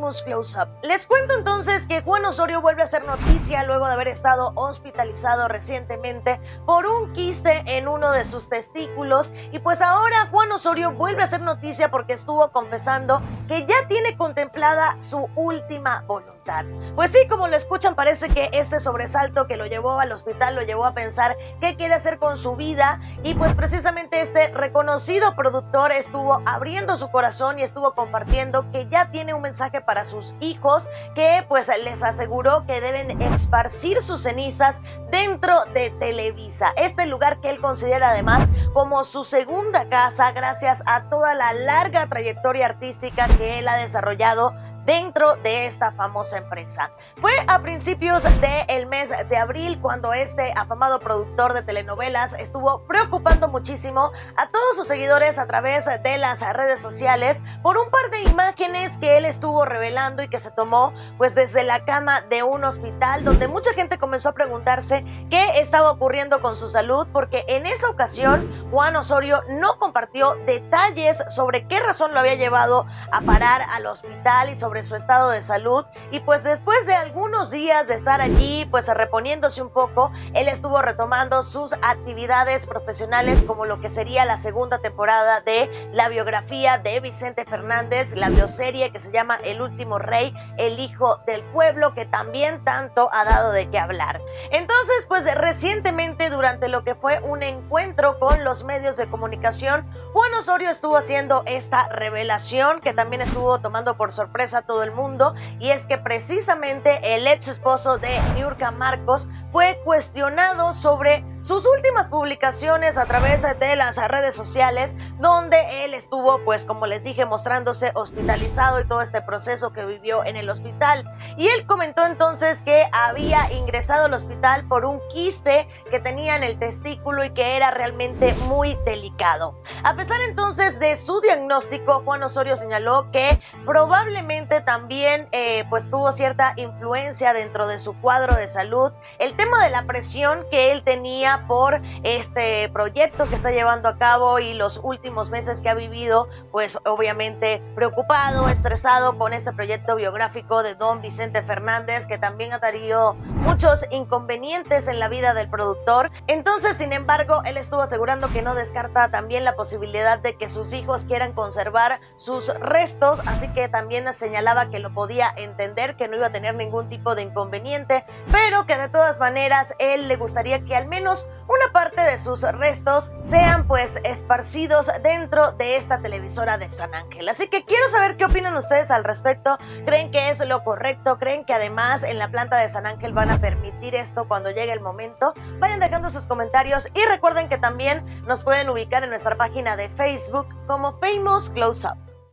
Famous Close-Up. Les cuento entonces que Juan Osorio vuelve a ser noticia luego de haber estado hospitalizado recientemente por un quiste en uno de sus testículos, y pues ahora Juan Osorio vuelve a ser noticia porque estuvo confesando que ya tiene contemplada su última voluntad. Pues sí, como lo escuchan, parece que este sobresalto que lo llevó al hospital lo llevó a pensar qué quiere hacer con su vida, y pues precisamente este reconocido productor estuvo abriendo su corazón y estuvo compartiendo que ya tiene un mensaje para sus hijos, que pues les aseguró que deben esparcir sus cenizas dentro de Televisa, este lugar que él considera además como su segunda casa gracias a toda la larga trayectoria artística que él ha desarrollado dentro de esta famosa empresa. Fue a principios del mes de abril cuando este afamado productor de telenovelas estuvo preocupando muchísimo a todos sus seguidores a través de las redes sociales por un par de imágenes que él estuvo revelando y que se tomó pues desde la cama de un hospital, donde mucha gente comenzó a preguntarse qué estaba ocurriendo con su salud, porque en esa ocasión Juan Osorio no compartió detalles sobre qué razón lo había llevado a parar al hospital y sobre su estado de salud. Y pues después de algunos días de estar allí pues reponiéndose un poco, él estuvo retomando sus actividades profesionales, como lo que sería la segunda temporada de la biografía de Vicente Fernández, la bioserie que se llama El Último Rey, el hijo del pueblo, que también tanto ha dado de qué hablar. Entonces pues recientemente, durante lo que fue un encuentro con los medios de comunicación, Juan Osorio estuvo haciendo esta revelación que también estuvo tomando por sorpresa todo el mundo, y es que precisamente el ex esposo de Niurka Marcos fue cuestionado sobre sus últimas publicaciones a través de las redes sociales, donde él estuvo, pues como les dije, mostrándose hospitalizado y todo este proceso que vivió en el hospital. Y él comentó entonces que había ingresado al hospital por un quiste que tenía en el testículo y que era realmente muy delicado. A pesar entonces de su diagnóstico, Juan Osorio señaló que probablemente también pues tuvo cierta influencia dentro de su cuadro de salud el tema de la presión que él tenía por este proyecto que está llevando a cabo, y los últimos meses que ha vivido pues obviamente preocupado, estresado con este proyecto biográfico de don Vicente Fernández, que también ha tenido muchos inconvenientes en la vida del productor. Entonces, sin embargo, él estuvo asegurando que no descarta también la posibilidad de que sus hijos quieran conservar sus restos, así que también señalaba que lo podía entender, que no iba a tener ningún tipo de inconveniente, pero que de todas maneras él le gustaría que al menos una parte de sus restos sean pues esparcidos dentro de esta televisora de San Ángel. Así que quiero saber qué opinan ustedes al respecto. ¿Creen que es lo correcto? ¿Creen que además en la planta de San Ángel van a permitir esto cuando llegue el momento? Vayan dejando sus comentarios y recuerden que también nos pueden ubicar en nuestra página de Facebook como Famous Close-Up.